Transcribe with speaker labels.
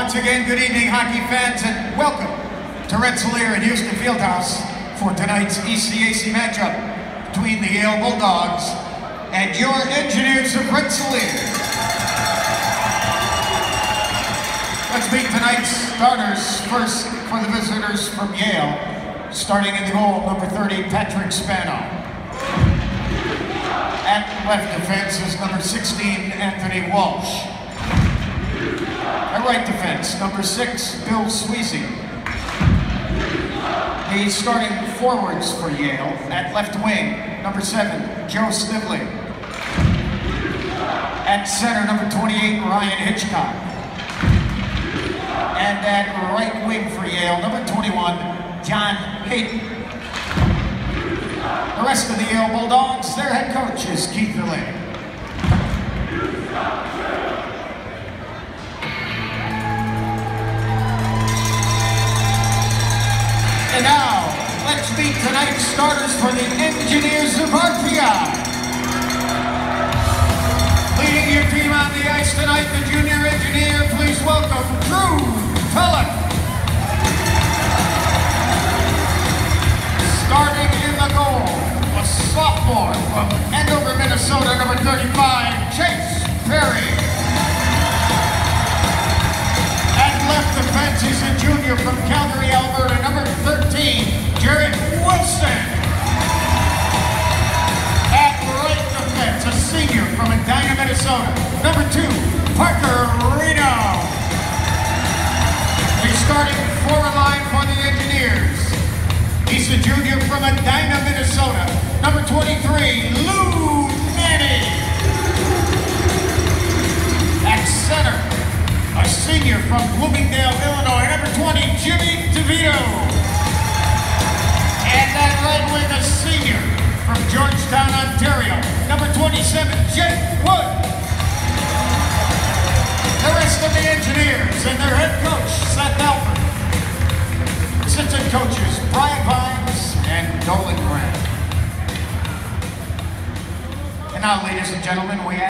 Speaker 1: Once again, good evening, hockey fans, and welcome to Rensselaer and Houston Fieldhouse for tonight's ECAC matchup between the Yale Bulldogs and your Engineers of Rensselaer. Let's meet tonight's starters. First, for the visitors from Yale, starting in the goal, number 30, Patrick Spano. At left defense is number 16, Anthony Walsh. At right defense, number 6, Bill Sweezy. The starting forwards for Yale, at left wing, number 7, Joe Snively. At center, number 28, Ryan Hitchcock. And at right wing for Yale, number 21, John Hayden. The rest of the Yale Bulldogs, their head coach is Keith Elaine. And now, let's meet tonight's starters for the Engineers of RPI. Leading your team on the ice tonight, the junior engineer, please welcome Drew Pellick. Starting in the goal, a sophomore from Andover, Minnesota, number 35, Chase Perry. At left defense is a junior from Calgary, Alberta, number 13, Jared Wilson. At right defense, a senior from Edina, Minnesota, number 2, Parker Reno. The starting forward line for the Engineers. He's a junior from Edina, Minnesota, number 23, Lou Manny. At center, a senior from Bloomingdale, Illinois, number 20, Jimmy DeVito. And that right wing, a senior from Georgetown, Ontario, number 27, Jake Wood. The rest of the Engineers and their head coach, Seth Alford. Assistant coaches, Brian Vines and Dolan Grant. And now, ladies and gentlemen, we